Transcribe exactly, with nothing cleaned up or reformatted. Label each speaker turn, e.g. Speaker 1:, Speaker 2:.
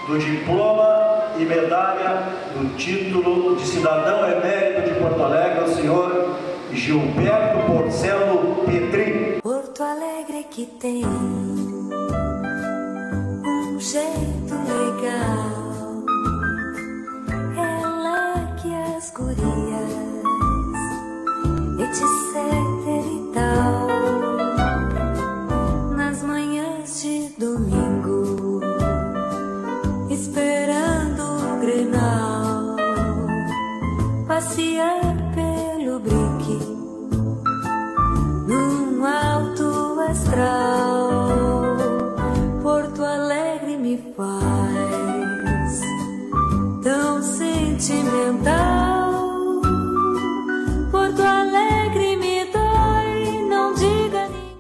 Speaker 1: do diploma e medalha do título de cidadão emérito de Porto Alegre ao senhor Gilberto Porcelo Petri.
Speaker 2: Porto Alegre que tem um jeito legal, é lá que as gurias, etc e tal, nas manhãs de domingo, esperando o Grenal, passear pelo brique num alto astral. Porto Alegre me faz tão sentimental. Porto Alegre me dói, não diga ninguém.